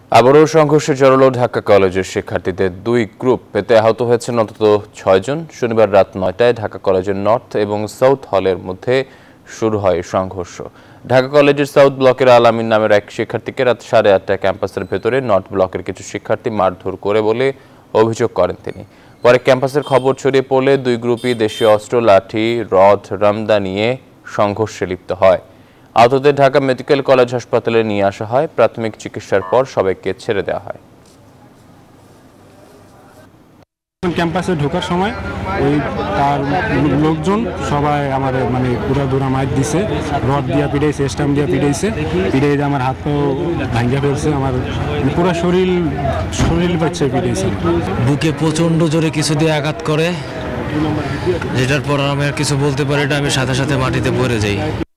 আবারও সংঘর্ষে জড়ালো ঢাকা কলেজের শিক্ষার্থীদের দুই গ্রুপ এতে আহত হয়েছেন অন্তত 6 জন। শনিবার রাত 9টায় ঢাকা কলেজের নর্থ এবং সাউথ হলের মধ্যে শুরু হয় সংঘর্ষ। ঢাকা কলেজের সাউথ ব্লকের আলামিন নামের এক শিক্ষার্থীকে রাত 8:30টায় ক্যাম্পাসের ভেতরে নর্থ ব্লকের কিছু শিক্ষার্থী মারধর করে বলে অভিযোগ করেন তিনি। পরে ক্যাম্পাসের খবর ছড়িয়ে পড়লে দুই গ্রুপই দেশীয় অস্ত্র, লাঠি, রড, রামদা নিয়ে সংঘর্ষে লিপ্ত হয়। আহতদের ঢাকা মেডিকেল কলেজ হাসপাতালে নিয়ে আসা হয়। প্রাথমিক চিকিৎসার পর সবাইকে ছেড়ে দেওয়া হয়। ক্যাম্পাসে ঢোকার সময় ওই তার লোকজন সবাই আমার পুরা মাইর দিছে, রড দিয়া পিটাইছে, স্টাম্প দিয়া পিটাইছে, পিটাইতে আমার হাত পা ভাঙ্গা ফেলছে, আমার পুরো শরীর বাচ্চা পিটাইছে। বুকে প্রচন্ড জোরে কিছু দিয়ে আঘাত করে, যেটার পর আমি আর কিছু বলতে পারি না, আমি সাথে সাথে মাটিতে পড়ে যাই।